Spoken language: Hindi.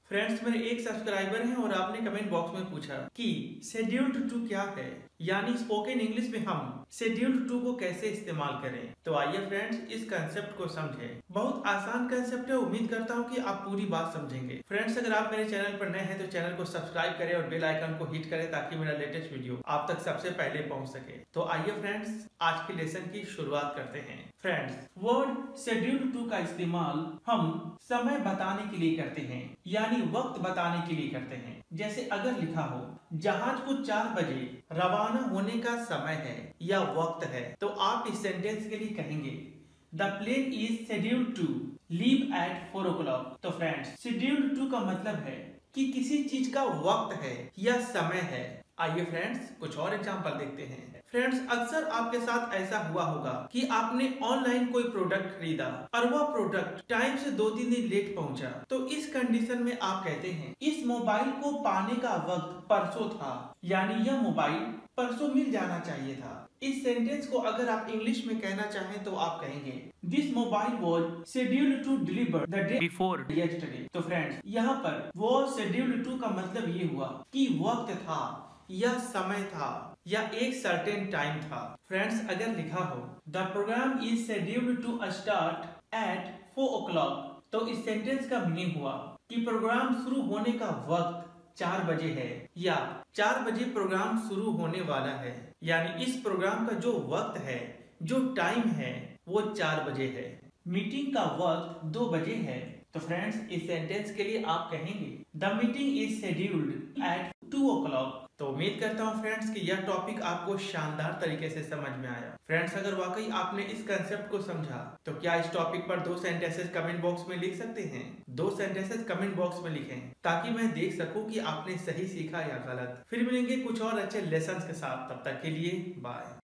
फ्रेंड्स, मेरे एक सब्सक्राइबर हैं और आपने कमेंट बॉक्स में पूछा कि शेड्यूल्ड टू क्या है, यानी स्पोकन इंग्लिश में हम शेड्यूल्ड टू को कैसे इस्तेमाल करें। तो आइए फ्रेंड्स, इस कंसेप्ट को समझें। बहुत आसान कंसेप्ट है, उम्मीद करता हूँ कि आप पूरी बात समझेंगे। फ्रेंड्स, अगर आप मेरे चैनल पर नए हैं तो चैनल को सब्सक्राइब करें और बेल आइकन को हिट करें ताकि मेरा लेटेस्ट वीडियो आप तक सबसे पहले पहुंच सके। तो आइए फ्रेंड्स, आज के लेसन की शुरुआत करते हैं। फ्रेंड्स, वर्ड शेड्यूल्ड टू का इस्तेमाल हम समय बताने के लिए करते हैं, यानी वक्त बताने के लिए करते हैं। जैसे अगर लिखा हो जहाज को 4 बजे रवाना होने का समय है या वक्त है, तो आप इस सेंटेंस के लिए कहेंगे the plane is scheduled to leave at 4 o'clock। तो फ्रेंड्स, शेड्यूल्ड टू का मतलब है कि किसी चीज का वक्त है या समय है। आइए फ्रेंड्स, कुछ और एग्जांपल देखते हैं। फ्रेंड्स, अक्सर आपके साथ ऐसा हुआ होगा कि आपने ऑनलाइन कोई प्रोडक्ट खरीदा और वह प्रोडक्ट टाइम से 2-3 दिन लेट पहुंचा। तो इस कंडीशन में आप कहते हैं इस मोबाइल को पाने का वक्त परसों था, यानी यह मोबाइल परसों मिल जाना चाहिए था। इस सेंटेंस को अगर आप इंग्लिश में कहना चाहें तो आप कहेंगे this mobile was scheduled to deliver the day before yesterday. तो फ्रेंड्स, यहाँ पर वॉज शेड्यूल्ड टू का मतलब ये हुआ कि वक्त था या समय था या एक सर्टेन टाइम था। फ्रेंड्स, अगर लिखा हो the program is scheduled to start at 4 o'clock, तो इस सेंटेंस का मीनिंग हुआ कि प्रोग्राम शुरू होने का वक्त 4 बजे है या 4 बजे प्रोग्राम शुरू होने वाला है, यानी इस प्रोग्राम का जो वक्त है, जो टाइम है, वो 4 बजे है। मीटिंग का वक्त 2 बजे है। तो फ्रेंड्स, इस सेंटेंस के लिए आप कहेंगे the meeting is scheduled at 2 o'clock। तो उम्मीद करता हूँ फ्रेंड्स कि यह टॉपिक आपको शानदार तरीके से समझ में आया। फ्रेंड्स, अगर वाकई आपने इस कंसेप्ट को समझा तो क्या इस टॉपिक पर 2 सेंटेंसेस कमेंट बॉक्स में लिख सकते हैं? 2 सेंटेंसेस कमेंट बॉक्स में लिखें ताकि मैं देख सकूं कि आपने सही सीखा या गलत। फिर मिलेंगे कुछ और अच्छे लेसन्स के साथ, तब तक के लिए बाय।